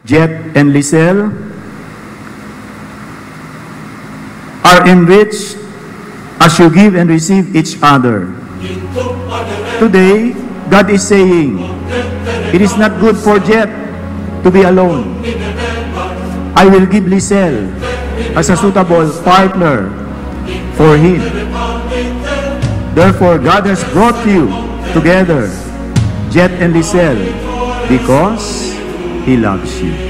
Jet and Lisel, are enriched as you give and receive each other. Today, God is saying, it is not good for Jet to be alone. I will give Lisel as a suitable partner for him. Therefore, God has brought you together, Jet and Lisel, because He loves you.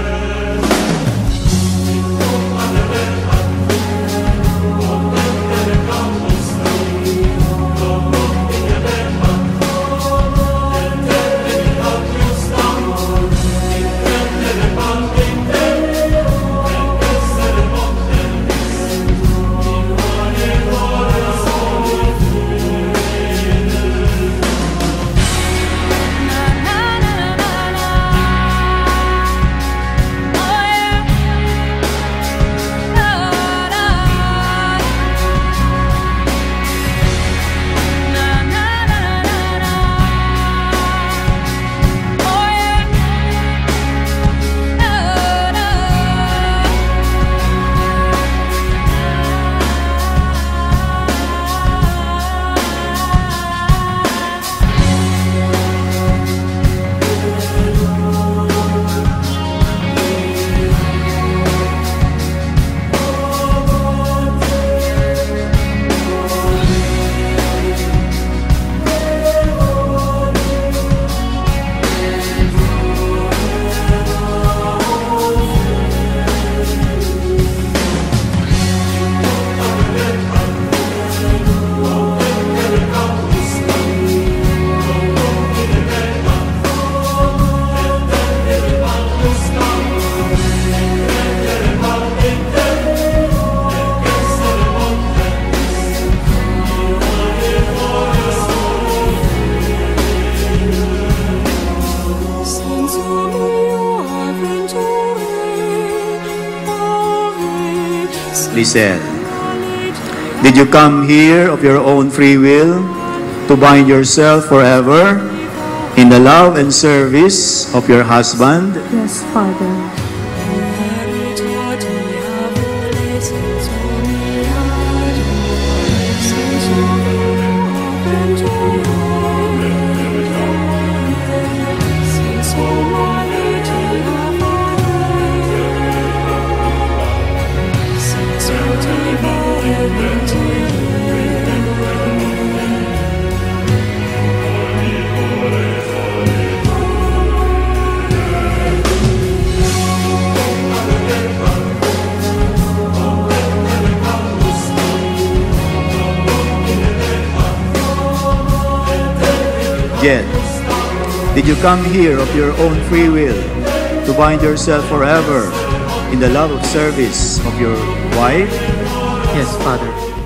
Lisel, did you come here of your own free will to bind yourself forever in the love and service of your husband? Yes, Father. Jet, did you come here of your own free will to bind yourself forever in the love of service of your wife? Yes, Father.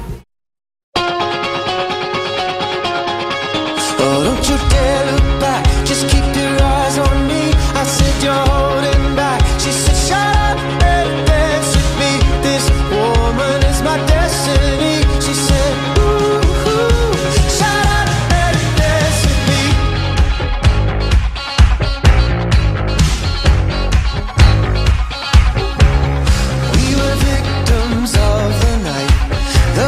Oh, don't you dare look back, just keep your eyes on me. I said you're holding back. She said shut up and dance with me. This woman is my destiny. She said ooh, shut up and dance with me. We were victims of the night. The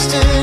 destiny.